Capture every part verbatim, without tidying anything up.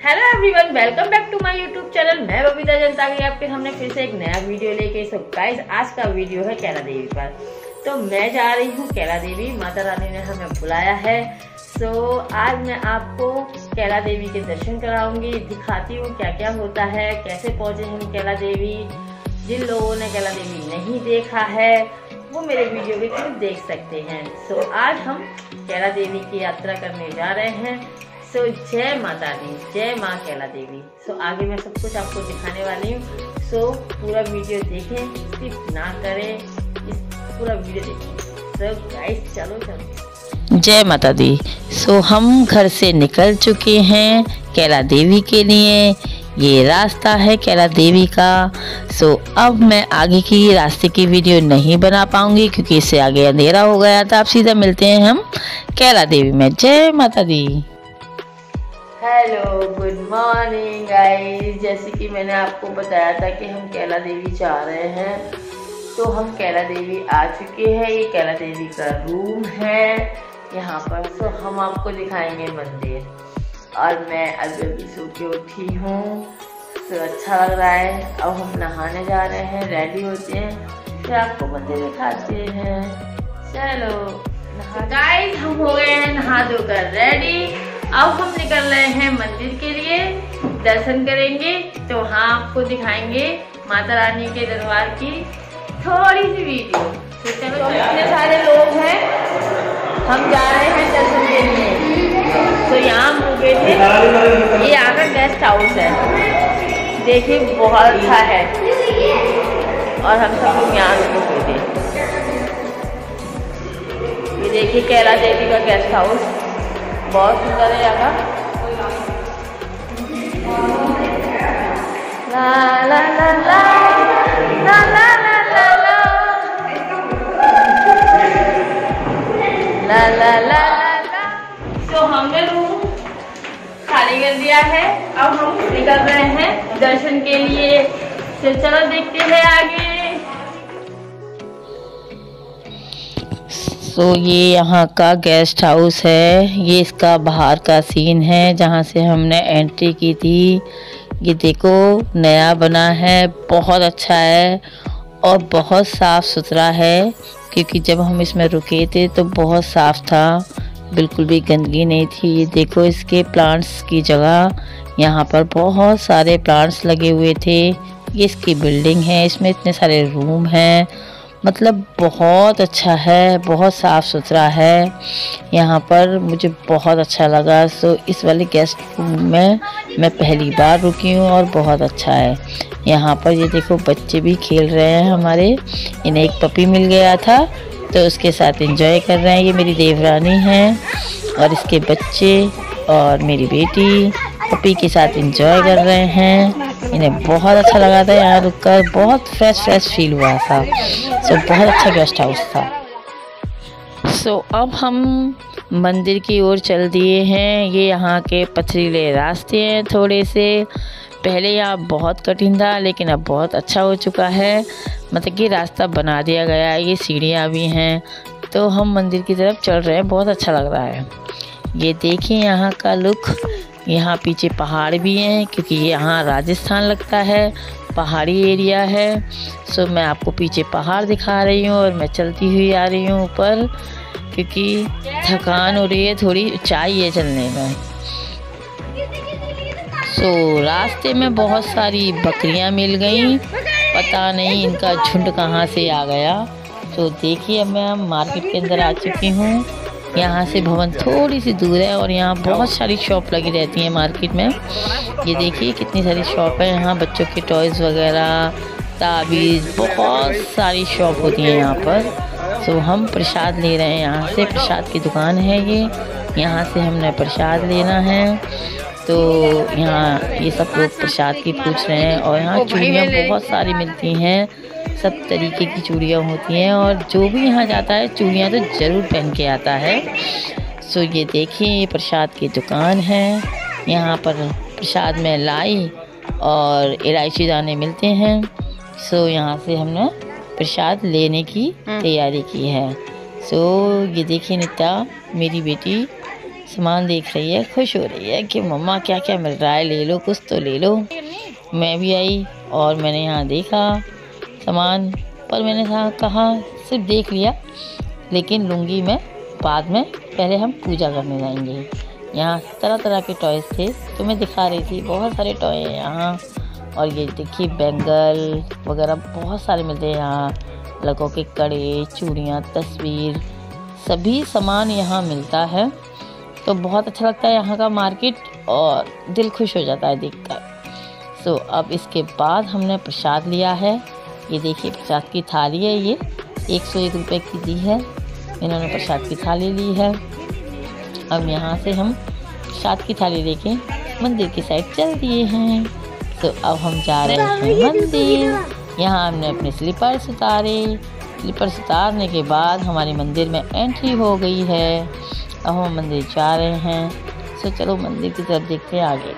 Hello everyone, welcome back to my YouTube channel. मैं बबीता जनता की आपके सामने फिर से एक नया वीडियो लेके। सो गाइस, आज का वीडियो है कैला देवी पर। तो मैं जा रही हूँ कैला देवी, माता रानी ने हमें बुलाया है। सो आज मैं आपको कैला देवी के दर्शन कराऊंगी, दिखाती हूँ क्या क्या होता है, कैसे पहुँचे हम कैला देवी। जिन लोगों ने कैला देवी नहीं देखा है वो मेरे वीडियो के थ्रू देख सकते हैं। सो आज हम कैला देवी की यात्रा करने जा रहे हैं। सो जय माता दी, जय माँ कैला देवी। सो आगे मैं सब कुछ आपको दिखाने वाली हूँ। सो पूरा वीडियो देखें, स्किप ना करें, इस पूरा वीडियो देखें। सो गाइस चलो चलो। जय माता दी। सो हम घर से निकल चुके हैं कैला देवी के लिए। ये रास्ता है कैला देवी का। सो अब मैं आगे की रास्ते की वीडियो नहीं बना पाऊंगी क्योंकि इससे आगे अंधेरा हो गया था। अब सीधा मिलते हैं हम कैला देवी में। जय माता दी। Hello, good morning guys. जैसे कि मैंने आपको बताया था कि हम कैला देवी जा रहे हैं, तो हम कैला देवी आ चुके हैं। ये कैला देवी का रूम है यहाँ पर। सो हम आपको दिखाएंगे मंदिर। और मैं अभी अभी सो के उठी हूँ, तो अच्छा लग रहा है। अब हम नहाने जा रहे हैं, रेडी होते हैं, फिर आपको मंदिर दिखाते हैं। चलो गाइस, हम हो गए हैं नहा धोकर रेडी। अब हम निकल रहे हैं मंदिर के लिए, दर्शन करेंगे। तो वहाँ आपको दिखाएंगे माता रानी के दरबार की थोड़ी सी वीडियो। तो चलो, इतने सारे लोग हैं, हम जा रहे हैं दर्शन के लिए। तो यहाँ हम रुके थे, ये यहाँ का गेस्ट हाउस है, देखिए बहुत अच्छा है। और हम सब लोग यहाँ रुके थे। ये देखिए कैला देवी का गेस्ट हाउस, बहुत सुंदर है यहाँ का। ला ला ला ला ला ला ला ला ला ला ला ला। तो हमने रूम खाली कर दिया है, अब हम निकल रहे हैं दर्शन के लिए। तो चलो देखते हैं आगे। तो ये यहाँ का गेस्ट हाउस है। ये इसका बाहर का सीन है जहाँ से हमने एंट्री की थी। ये देखो नया बना है, बहुत अच्छा है और बहुत साफ़ सुथरा है। क्योंकि जब हम इसमें रुके थे तो बहुत साफ़ था, बिल्कुल भी गंदगी नहीं थी। ये देखो इसके प्लांट्स की जगह, यहाँ पर बहुत सारे प्लांट्स लगे हुए थे। ये इसकी बिल्डिंग है, इसमें इतने सारे रूम हैं, मतलब बहुत अच्छा है, बहुत साफ़ सुथरा है यहाँ पर। मुझे बहुत अच्छा लगा। सो इस वाले गेस्ट रूम में मैं पहली बार रुकी हूँ और बहुत अच्छा है यहाँ पर। ये देखो बच्चे भी खेल रहे हैं हमारे। इन्हें एक पपी मिल गया था तो उसके साथ एंजॉय कर रहे हैं। ये मेरी देवरानी है और इसके बच्चे और मेरी बेटी पपी के साथ एंजॉय कर रहे हैं। इन्हें बहुत अच्छा लगा था यहाँ रुककर, बहुत फ्रेश फ्रेश फील हुआ था। सो बहुत अच्छा गेस्ट हाउस था। सो अब हम मंदिर की ओर चल दिए हैं। ये यहाँ के पथरीले रास्ते हैं थोड़े से। पहले यहाँ बहुत कठिन था लेकिन अब बहुत अच्छा हो चुका है, मतलब कि रास्ता बना दिया गया है। ये सीढ़ियाँ भी हैं। तो हम मंदिर की तरफ चल रहे हैं, बहुत अच्छा लग रहा है। ये देखिए यहाँ का लुक। यहाँ पीछे पहाड़ भी हैं क्योंकि यहाँ राजस्थान लगता है, पहाड़ी एरिया है। सो मैं आपको पीछे पहाड़ दिखा रही हूँ और मैं चलती हुई आ रही हूँ ऊपर क्योंकि थकान हो रही है, थोड़ी ऊंचाई है चलने में। सो रास्ते में बहुत सारी बकरियाँ मिल गई, पता नहीं इनका झुंड कहाँ से आ गया। तो देखिए मैं मार्केट के अंदर आ चुकी हूँ। यहाँ से भवन थोड़ी सी दूर है और यहाँ बहुत सारी शॉप लगी रहती हैं मार्केट में। ये देखिए कितनी सारी शॉप है यहाँ, बच्चों के टॉयज़ वगैरह, ताबीज़, बहुत सारी शॉप होती हैं यहाँ पर। सो हम प्रसाद ले रहे हैं, यहाँ से प्रसाद की दुकान है ये, यहाँ से हमने प्रसाद लेना है। तो यहाँ ये सब लोग प्रसाद की पूछ रहे हैं। और यहाँ चूड़ियाँ बहुत सारी मिलती हैं, सब तरीके की चूड़ियाँ होती हैं और जो भी यहाँ जाता है चूड़ियाँ तो ज़रूर पहन के आता है। सो ये देखिए ये प्रसाद की दुकान है। यहाँ पर प्रसाद में लाई और इलायची दाने मिलते हैं। सो यहाँ से हमने प्रसाद लेने की तैयारी की है। सो ये देखिए नित्या मेरी बेटी सामान देख रही है, खुश हो रही है कि मम्मा क्या क्या मिल रहा है, ले लो कुछ तो ले लो। मैं भी आई और मैंने यहाँ देखा सामान, पर मैंने कहा सिर्फ देख लिया, लेकिन लूँगी मैं बाद में, पहले हम पूजा करने जाएंगे। यहाँ तरह तरह के टॉयज़ थे तो मैं दिखा रही थी, बहुत सारे टॉय हैं यहाँ। और ये देखिए बैंगल वगैरह बहुत सारे मिलते हैं यहाँ, लड़कों के कड़े, चूड़ियाँ, तस्वीर, सभी सामान यहाँ मिलता है। तो बहुत अच्छा लगता है यहाँ का मार्केट और दिल खुश हो जाता है देखकर। सो अब इसके बाद हमने प्रसाद लिया है। ये देखिए प्रसाद की थाली है, ये एक सौ एक रुपये की दी है। इन्होंने प्रसाद की थाली ली है। अब यहाँ से हम प्रसाद की थाली लेके मंदिर की साइड चल दिए हैं। तो अब हम जा रहे हैं मंदिर। यहाँ हमने अपने स्लीपर्स उतारे। स्लीपर्स उतारने के बाद हमारे मंदिर में एंट्री हो गई है। अब हम मंदिर जा रहे हैं। तो चलो मंदिर की तरफ देखते हैं आगे।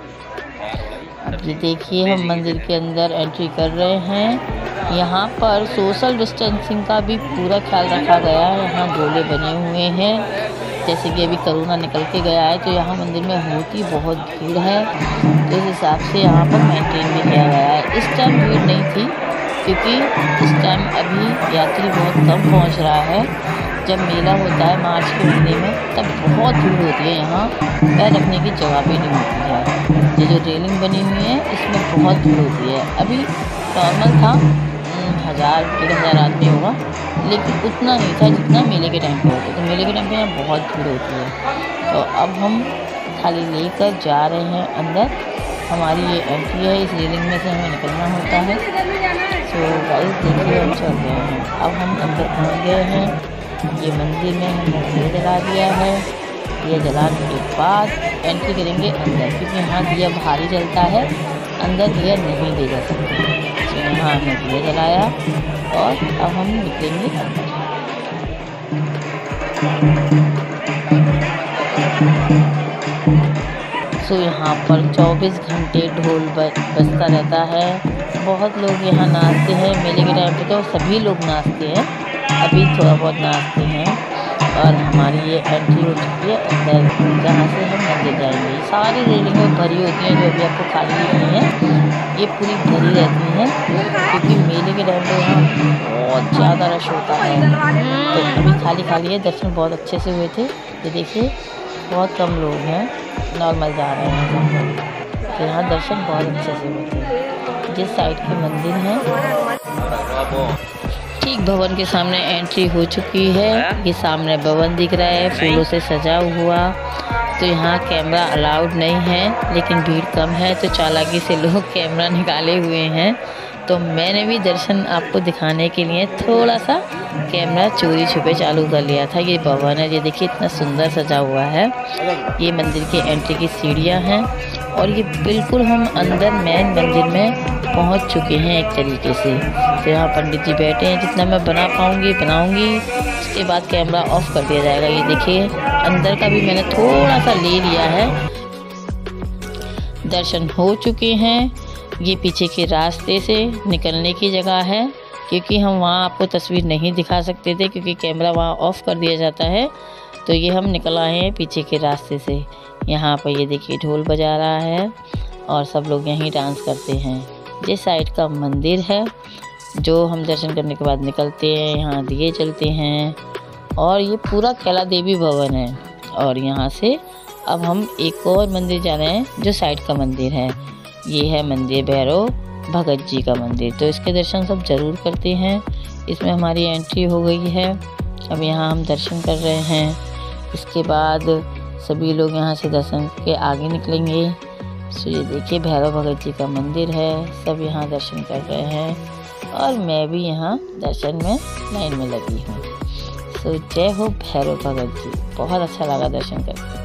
अब ये देखिए हम मंदिर के अंदर एंट्री कर रहे हैं। यहाँ पर सोशल डिस्टेंसिंग का भी पूरा ख्याल रखा गया है। यहाँ गोले बने हुए हैं, जैसे कि अभी कोरोना निकल के गया है तो यहाँ मंदिर में होती बहुत भीड़ है, तो इस हिसाब से यहाँ पर मेंटेन भी किया गया है। इस टाइम भीड़ नहीं थी क्योंकि इस टाइम अभी यात्री बहुत कम पहुँच रहा है। जब मेला होता है मार्च के महीने में तब बहुत भीड़ होती है, यहाँ पैर रखने की जगह भी नहीं होती है। ये जो रेलिंग बनी हुई है इसमें बहुत भीड़ होती है। अभी नॉर्मल था, हज़ार डेढ़ हज़ार आदमी होगा, लेकिन उतना नहीं था जितना मेले के टाइम पे होता। तो मेले के टाइम पे यहाँ बहुत भीड़ होती है। तो अब हम थाली लेकर जा रहे हैं अंदर। हमारी ये एंट्री है, इस रेलिंग में से हमें निकलना होता है। तो गाइस देखिए हम चल रहे हैं। अब हम अंदर पहुँच गए हैं। ये मंदिर में हमने दिया जला दिया है। दिया जलाने के बाद एंट्री करेंगे अंदर, क्योंकि यहाँ दिया भारी जलता है, अंदर दिया नहीं दे जा सकते। तो यहाँ हमने दिया जलाया और अब हम निकलेंगे अंदर। सो यहाँ पर चौबीस घंटे ढोल बजता रहता है। बहुत लोग यहाँ नाचते हैं। मेले के टाइम पे तो सभी लोग नाचते हैं, अभी थोड़ा बहुत नाचते हैं। और हमारी ये एंट्री हो चुकी है अंदर, जहाँ से हम मंदिर जाएंगे। सारी रेलिंगें भरी होती हैं, जो अभी आपको खाली नहीं है, ये पूरी भरी रहती हैं, क्योंकि मेले के टाइम पे यहाँ बहुत ज़्यादा रश होता है। तो अभी खाली खाली है। दर्शन बहुत अच्छे से हुए थे। ये देखिए बहुत कम लोग हैं, नॉर्मल जा रहे हैं। तो यहाँ दर्शन बहुत अच्छे से हुए थे। जिस साइड के मंदिर है ठीक भवन के सामने एंट्री हो चुकी है। ये सामने भवन दिख रहा है फूलों से सजा हुआ। तो यहाँ कैमरा अलाउड नहीं है, लेकिन भीड़ कम है तो चालाकी से लोग कैमरा निकाले हुए हैं। तो मैंने भी दर्शन आपको दिखाने के लिए थोड़ा सा कैमरा चोरी छुपे चालू कर लिया था। ये भवन है, ये देखिए इतना सुंदर सजा हुआ है। ये मंदिर की एंट्री की सीढ़ियाँ हैं और ये बिल्कुल हम अंदर मेन मंदिर में पहुंच चुके हैं एक तरीके से। तो यहाँ पंडित जी बैठे हैं, जितना मैं बना पाऊँगी बनाऊँगी, उसके बाद कैमरा ऑफ कर दिया जाएगा। ये देखिए अंदर का भी मैंने थोड़ा सा ले लिया है। दर्शन हो चुके हैं। ये पीछे के रास्ते से निकलने की जगह है, क्योंकि हम वहाँ आपको तस्वीर नहीं दिखा सकते थे क्योंकि कैमरा वहाँ ऑफ कर दिया जाता है। तो ये हम निकल आए हैं पीछे के रास्ते से। यहाँ पर ये देखिए ढोल बजा रहा है और सब लोग यहीं डांस करते हैं। जिस साइड का मंदिर है, जो हम दर्शन करने के बाद निकलते हैं, यहाँ दिए जलते हैं और ये पूरा कैला देवी भवन है। और यहाँ से अब हम एक और मंदिर जा रहे हैं जो साइड का मंदिर है। ये है मंदिर भैरव भगत जी का मंदिर। तो इसके दर्शन सब जरूर करते हैं। इसमें हमारी एंट्री हो गई है। अब यहाँ हम दर्शन कर रहे हैं। इसके बाद सभी लोग यहाँ से दर्शन के आगे निकलेंगे। सो ये देखिए भैरव भगत जी का मंदिर है। सब यहाँ दर्शन कर रहे हैं और मैं भी यहाँ दर्शन में लाइन में लगी हूँ। सो जय हो भैरव भगत जी। बहुत अच्छा लगा दर्शन करके।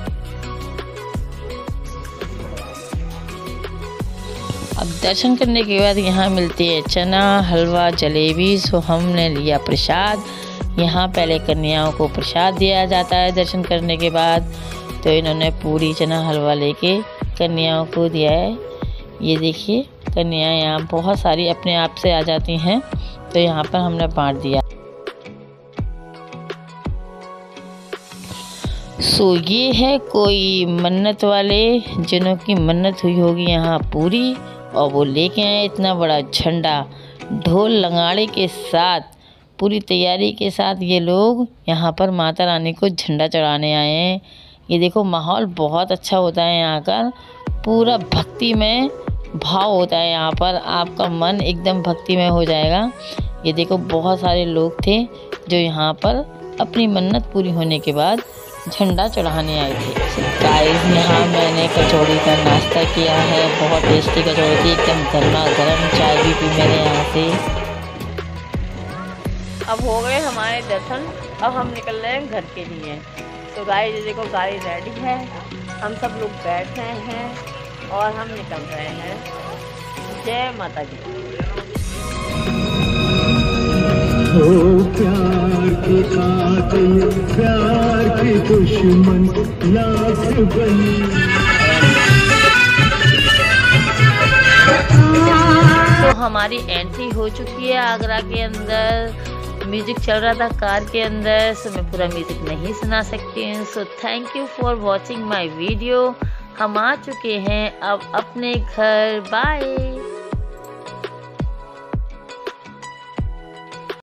अब दर्शन करने के बाद यहाँ मिलती है चना, हलवा, जलेबी। सो हमने लिया प्रसाद। यहाँ पहले कन्याओं को प्रसाद दिया जाता है दर्शन करने के बाद। तो इन्होंने पूरी चना हलवा लेके कन्याओं को दिया है। ये देखिए कन्याएं यहाँ बहुत सारी अपने आप से आ जाती हैं, तो यहाँ पर हमने बांट दिया। सो ये है कोई मन्नत वाले जिन्हों की मन्नत हुई होगी यहाँ पूरी, और वो लेके आए इतना बड़ा झंडा ढोल लगाड़े के साथ, पूरी तैयारी के साथ ये लोग यहाँ पर माता रानी को झंडा चढ़ाने आए हैं। ये देखो माहौल बहुत अच्छा होता है यहाँ का, पूरा भक्ति में भाव होता है यहाँ पर, आपका मन एकदम भक्ति में हो जाएगा। ये देखो बहुत सारे लोग थे जो यहाँ पर अपनी मन्नत पूरी होने के बाद झंडा चढ़ाने आए थे। गाइस यहाँ मैंने कचौड़ी का नाश्ता किया है, बहुत टेस्टी कचौड़ी थी, एकदम गर्मा गर्म। चाय भी पी मैंने यहाँ से। अब हो गए हमारे दर्शन, अब हम निकल रहे हैं घर के लिए। तो गाइस देखो गाड़ी रेडी है, हम सब लोग बैठे हैं और हम निकल रहे हैं। जय माता दी। ओ प्यार की खातिर प्यार की दुश्मन लाख बनी। तो हमारी एंट्री हो चुकी है आगरा के अंदर। म्यूजिक चल रहा था कार के अंदर, सो मैं पूरा म्यूजिक नहीं सुना सकती हूँ। So thank you for watching my video. हम आ चुके हैं अब अपने घर। बाय।